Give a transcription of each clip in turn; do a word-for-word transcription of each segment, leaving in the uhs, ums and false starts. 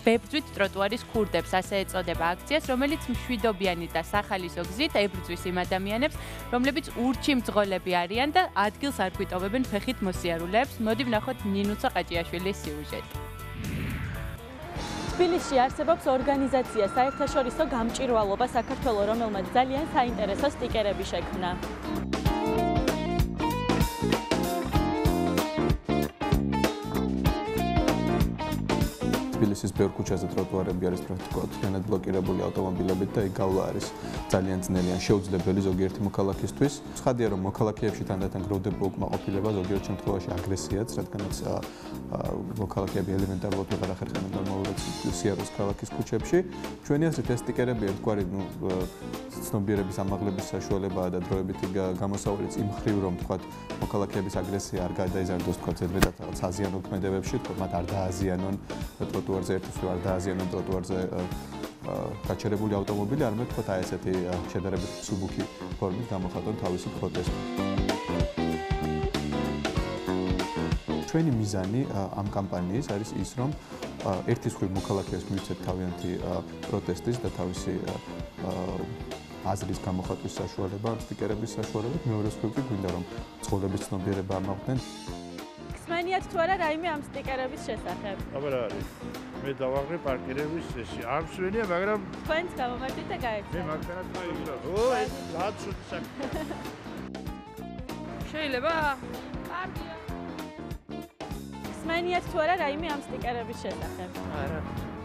ბებძვით ტროტუარის ქურდებს, ასე ეწოდება აქციას, რომელიც მშვიდობიანი და სახალისო გზით ებრძვის იმ ადამიანებს, რომლებიც ურჩი მძღოლები არიან და ადგილს არ გვიტოვებენ ფეხით მოსიარულეებს. მოდი ვნახოთ ნინუცა ყაჭიაშვილის სიუჟეტი. თბილისში არსებობს ორგანიზაცია საერთაშორისო გამჭვირვალობა საქართველო, რომელმაც ძალიან საინტერესო სტიკერები შექმნა. თბილისის ბევრ ქუჩაზე ტროტუარები არის პრაქტიკულად მთლიანად ბლოკირებული ავტომობილებით და ეგ გავლა არის ძალიან ძნელი ან შეუძლებელი ზოგიერთი მოქალაქისთვის. ცხადია, რომ მოქალაქეებში თანდათან გროვდება უკმაყოფილება, ზოგიერთ შემთხვევაში აგრესიაც, რადგანაც მოქალაქეები ელემენტარულად ვეღარ ახერხებენ გამოვიდეთ სიარულს ქალაქის ქუჩებში. ჩვენი აზრით ეს სტიკერები ერთგვარი ცნობიერების ამაღლების საშუალებაა და დროებითი გამოსავალიც იმ მხრივ, რომ თქვათ მოქალაქეების აგრესია არ გადაიზარდოს თქვათ ზედმეტად რაღაც აზიანო ქმედებებში, თქვათ მათ არ დააზიანონ ტროტუარზე ერთის არ დააზიანონ ტროტუარზე გაჩერებული ავტომობილი, არამედ თქვათ აი ესეთი შედარებით მსუბუქი ფორმით გამოხატონ თავისი პროტესტი. ჩვენი მიზანი ამ კამპანიის არის ის, რომ ერთის მხრივ მოქალაქეებს მივიცეთ თავიანთი პროტესტის და თავისი აზრის გამოხატვის საშუალება, სტიკერების საშუალებით, მეორე მხრივ კი გვინდა რომ ცხოვრების ცნობიერება ამოხდნენ. გსმენიათ თუ არა რაიმე ამ სტიკერების შესახებ? აბა რა არის? მე დავაღრე პარკირების წესი. არ მსვენია, მაგრამ თქვენც გამომართეთ და გაეცეთ. მე მაგათაც ვაიგო. ო, ეს რაც შუთ საქმეა. შეიძლება? კარგია. გსმენიათ თუ არა რაიმე ამ სტიკერების შესახებ? არა.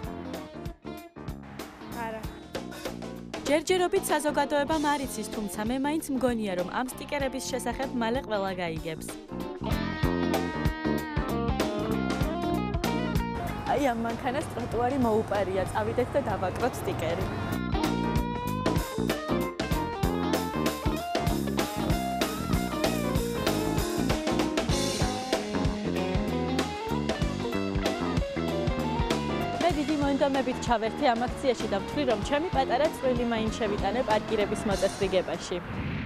არა. ჯერჯერობით საზოგადოებამ არ იცის, თუმცა მე მაინც მგონია, რომ ამ სტიკერების შესახებ მალე ყველა გაიგებს. აი ამ მანქანას ტროტუარი მოუპარია, წავიდეთ და დავაკროთ სტიკერი. მე დიდი მონდომებით ჩავერთი ამ აქციაში და ვთვლი, რომ ჩემი პატარა წვლილი მაინც შევიტანე პარკირების მოწესრიგებაში.